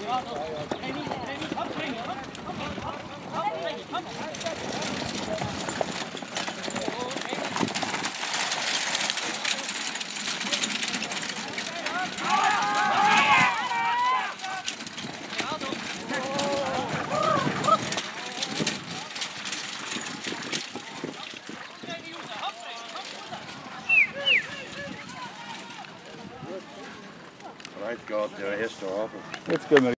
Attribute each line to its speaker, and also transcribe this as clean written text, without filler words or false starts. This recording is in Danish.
Speaker 1: Right, God, der er hester oppe.
Speaker 2: Det skal man